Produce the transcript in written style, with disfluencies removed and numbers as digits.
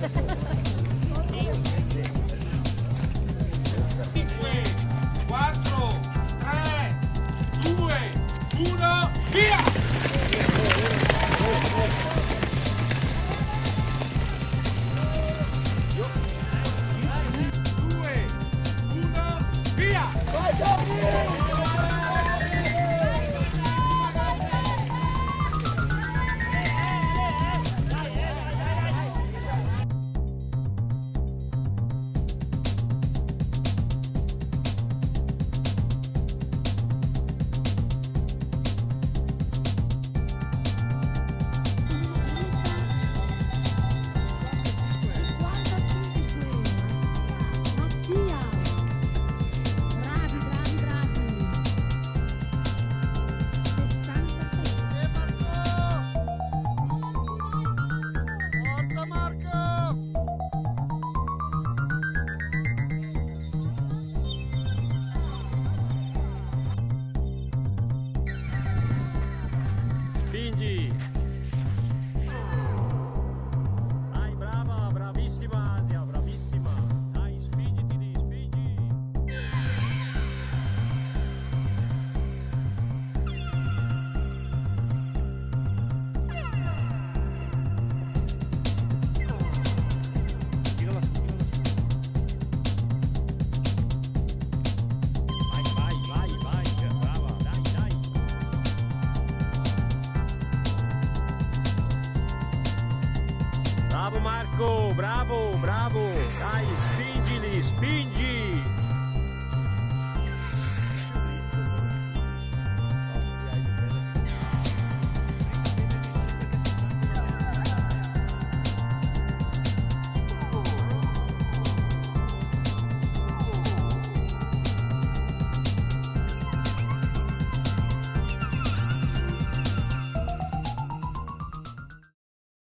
4, 3, 2, 1, via! 2, 1, via! Vai, Giorgi! Spingi! Dai, brava, bravissima Asia, bravissima! Dai, spingiti lì, spingi! Tirala su, tirala su! Vai, brava, dai, dai! Bravo Marco, bravo, bravo, dai, spingili, spingi!